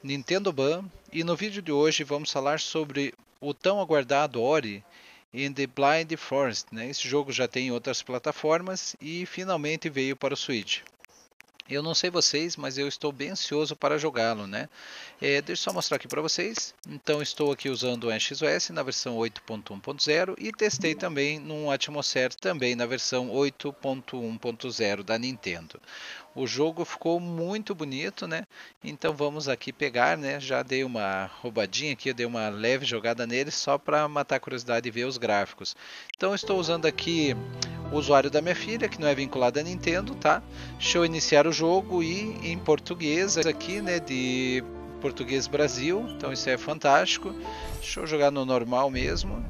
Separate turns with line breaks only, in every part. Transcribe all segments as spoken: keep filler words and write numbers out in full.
Nintendo Ban, e no vídeo de hoje vamos falar sobre o tão aguardado Ori in the Blind Forest, né? Esse jogo já tem em outras plataformas e finalmente veio para o Switch. Eu não sei vocês, mas eu estou bem ansioso para jogá-lo, né? É, deixa eu só mostrar aqui para vocês. Então estou aqui usando o N X O S na versão oito ponto um ponto zero e testei também no Atmosphere também na versão oito ponto um ponto zero da Nintendo. O jogo ficou muito bonito, né? Então vamos aqui pegar, né? Já dei uma roubadinha aqui, eu dei uma leve jogada nele só para matar a curiosidade e ver os gráficos. Então estou usando aqui o usuário da minha filha, que não é vinculado à Nintendo, tá? Deixa eu iniciar o jogo e em português aqui, né? De português Brasil, então isso é fantástico. Deixa eu jogar no normal mesmo.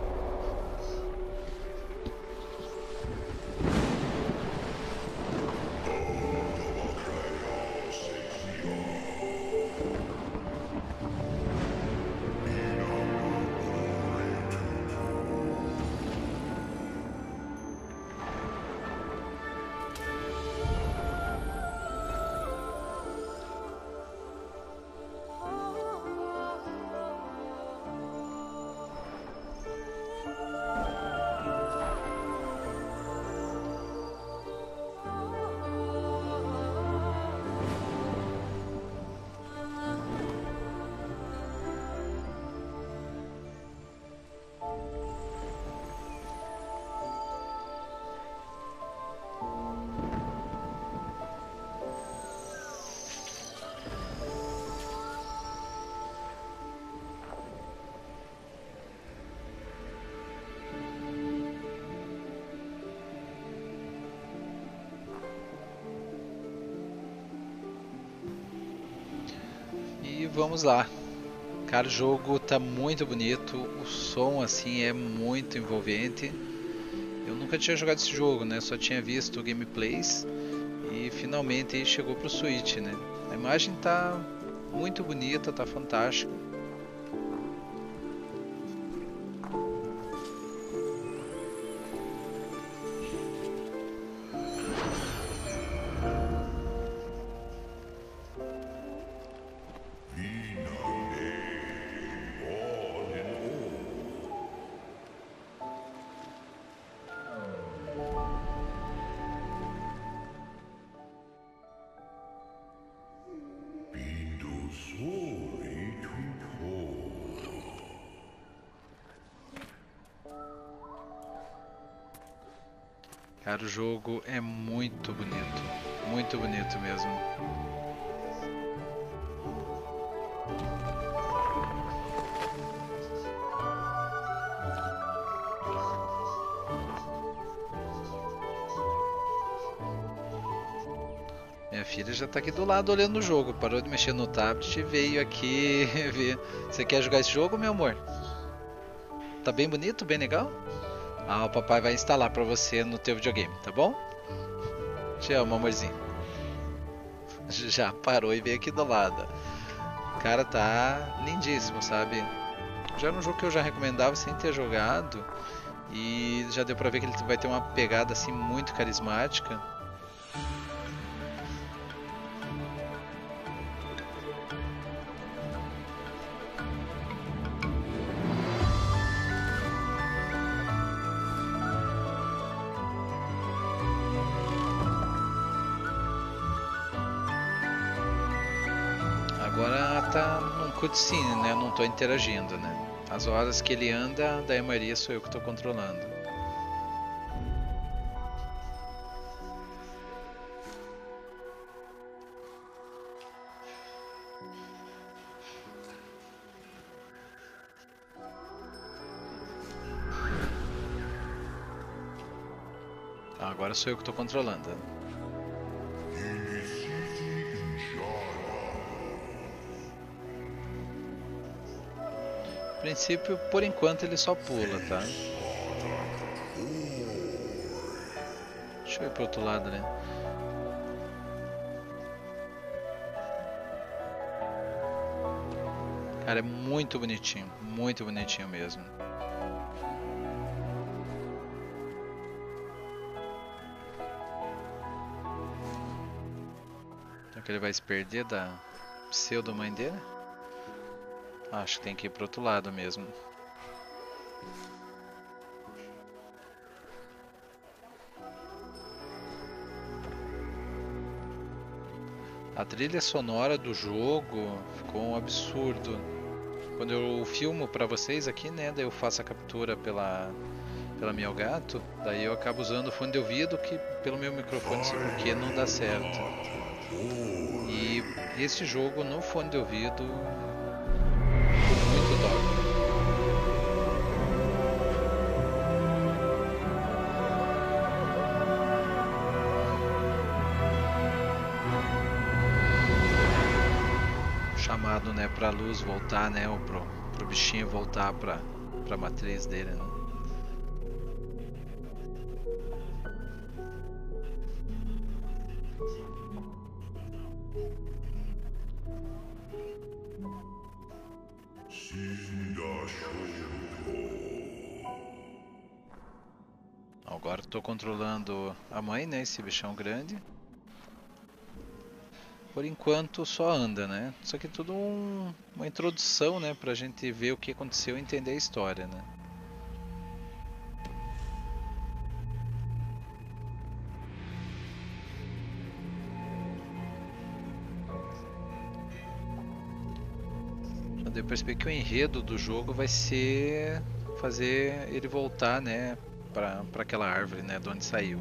E vamos lá. Cara, o jogo tá muito bonito, o som assim é muito envolvente. Eu nunca tinha jogado esse jogo, né? Só tinha visto gameplays e finalmente aí chegou pro Switch, né? A imagem tá muito bonita, tá fantástica. Cara, o jogo é muito bonito, muito bonito mesmo. Minha filha já tá aqui do lado olhando o jogo, parou de mexer no tablet e veio aqui ver. Você quer jogar esse jogo, meu amor? Tá bem bonito, bem legal? Ah, o papai vai instalar pra você no teu videogame, tá bom? Te amo, amorzinho. Já parou e veio aqui do lado. Cara, tá lindíssimo, sabe? Já era um jogo que eu já recomendava sem ter jogado. E já deu pra ver que ele vai ter uma pegada assim muito carismática. Agora tá num cutscene, né? Eu não tô interagindo, né? As horas que ele anda, daí a maioria sou eu que tô controlando. Ah, agora sou eu que tô controlando. A princípio, por enquanto, ele só pula, tá? Deixa eu ir pro outro lado, né? Cara, é muito bonitinho, muito bonitinho mesmo. Será que ele vai se perder da... pseudo-mãe dele? Acho que tem que ir pro outro lado mesmo. A trilha sonora do jogo ficou um absurdo. Quando eu filmo pra vocês aqui, né, daí eu faço a captura pela, pela meu gato, daí eu acabo usando o fone de ouvido que pelo meu microfone, sei por que, não dá certo. E esse jogo no fone de ouvido ficou muito top. Chamado, né, pra luz voltar, né, ou pro, pro bichinho voltar pra, pra matriz dele, né? Agora estou controlando a mãe, né, esse bichão grande. Por enquanto só anda, né? Só que é tudo um, uma introdução, né, pra gente ver o que aconteceu e entender a história, né? Já deu pra perceber que o enredo do jogo vai ser fazer ele voltar, né, pra, pra aquela árvore, né, de onde saiu.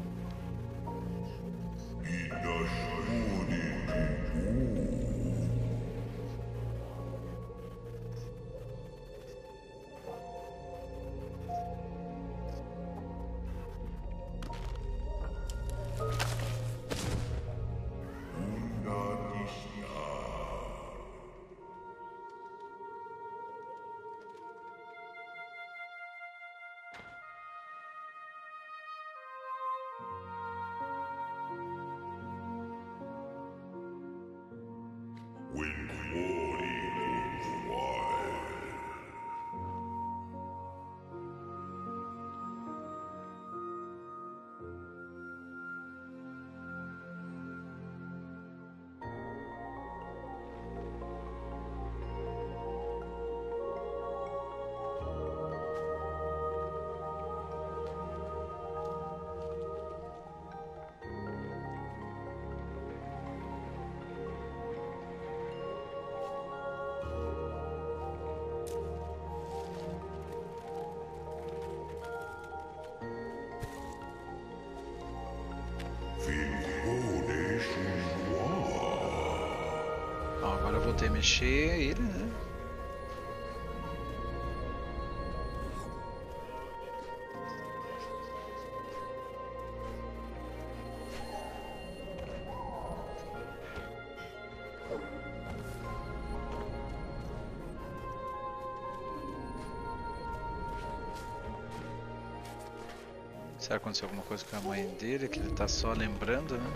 Ó, agora eu voltei a mexer ele, né? Será que aconteceu alguma coisa com a mãe dele, que ele tá só lembrando, né?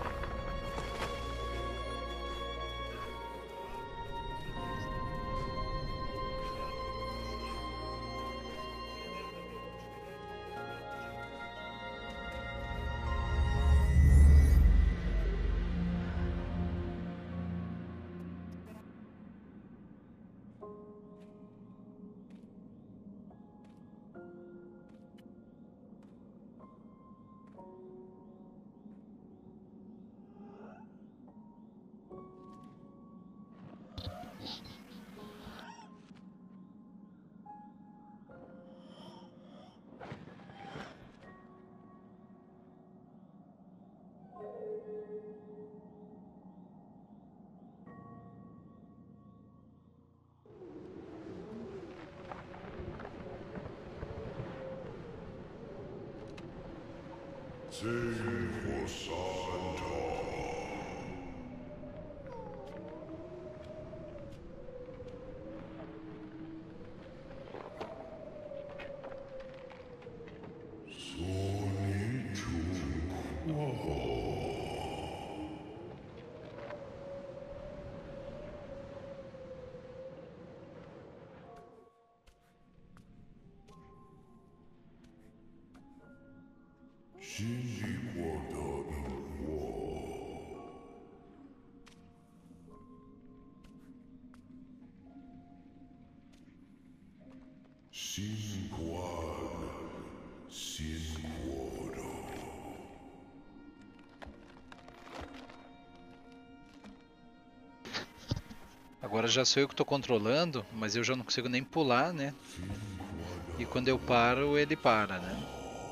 Sing for Santa.
Agora já sou eu que estou controlando, mas eu já não consigo nem pular, né? E quando eu paro, ele para, né?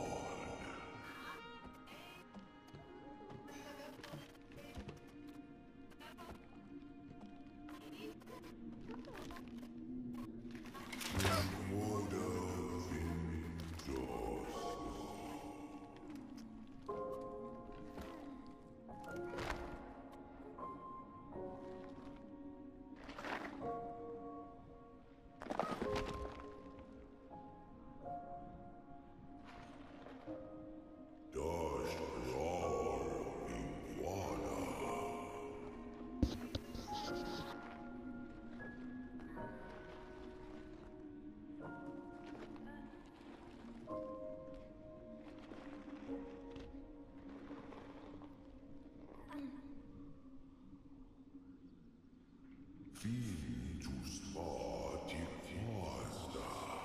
Vitus Party Forza.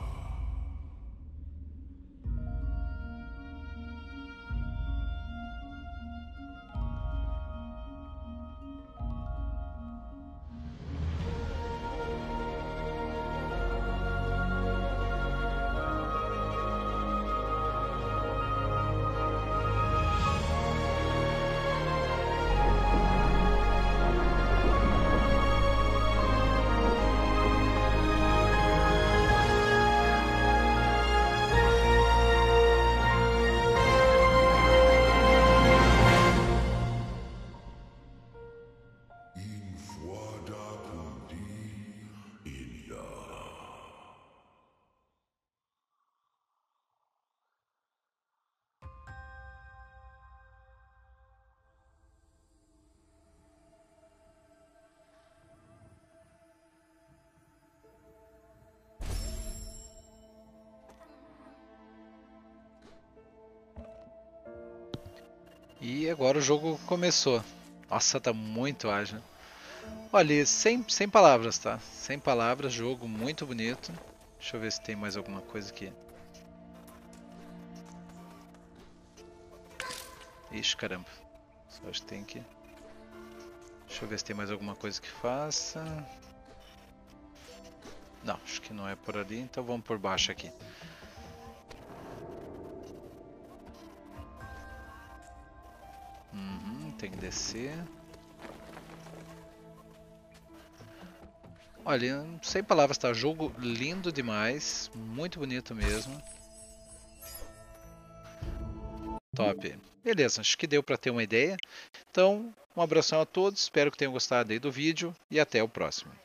E agora o jogo começou. Nossa, tá muito ágil. Olha, sem, sem palavras, tá? Sem palavras, jogo muito bonito. Deixa eu ver se tem mais alguma coisa aqui. Ixi, caramba. Só acho que tem que... Deixa eu ver se tem mais alguma coisa que faça. Não, acho que não é por ali, então vamos por baixo aqui. Uhum, tem que descer. Olha, sem palavras, tá? Jogo lindo demais, muito bonito mesmo. Top. Beleza, acho que deu para ter uma ideia. Então, um abração a todos, espero que tenham gostado aí do vídeo e até o próximo.